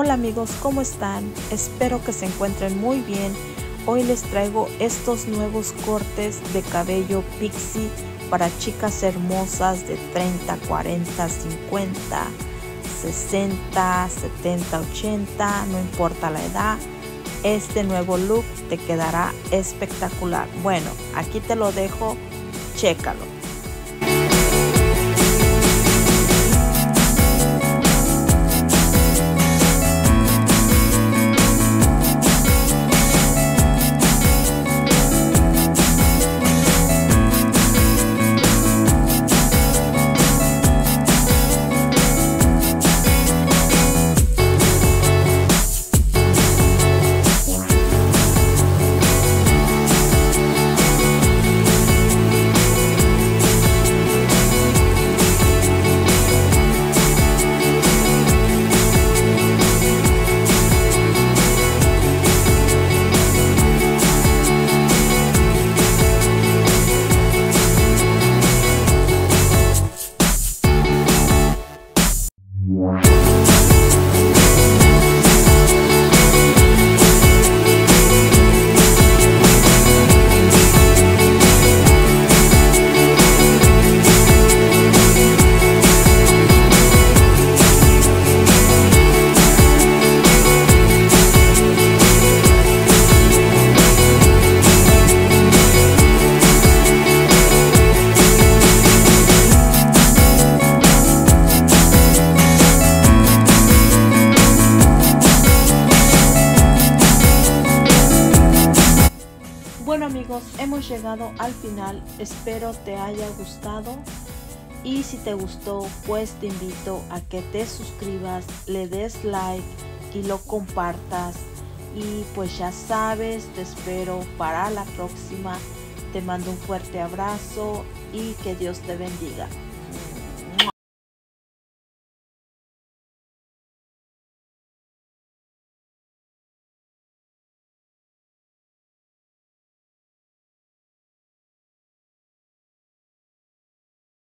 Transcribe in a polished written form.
Hola amigos, ¿cómo están? Espero que se encuentren muy bien. Hoy les traigo estos nuevos cortes de cabello pixie para chicas hermosas de 30, 40, 50, 60, 70, 80, no importa la edad. Este nuevo look te quedará espectacular. Bueno, aquí te lo dejo, chécalo. Bueno amigos, hemos llegado al final, espero te haya gustado y si te gustó pues te invito a que te suscribas, le des like y lo compartas y pues ya sabes, te espero para la próxima, te mando un fuerte abrazo y que Dios te bendiga.